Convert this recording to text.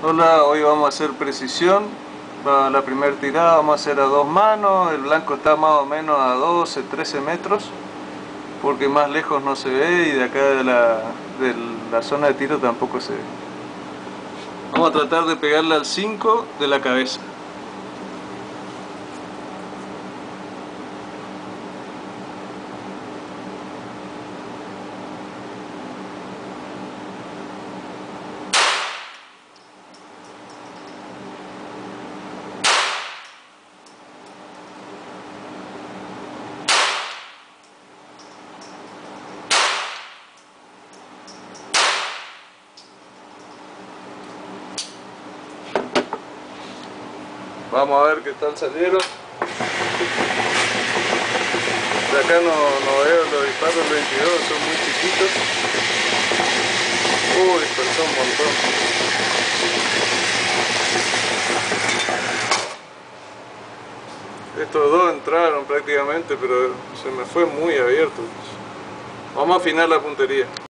Hola, hoy vamos a hacer precisión. La primera tirada vamos a hacer a 2 manos. El blanco está más o menos a 12, 13 metros, porque más lejos no se ve y de acá de la zona de tiro tampoco se ve. Vamos a tratar de pegarle al 5 de la cabeza. Vamos a ver qué tal salieron. De acá no veo los disparos del 22, son muy chiquitos. Dispersó un montón. Estos dos entraron prácticamente, pero se me fue muy abierto. Vamos a afinar la puntería.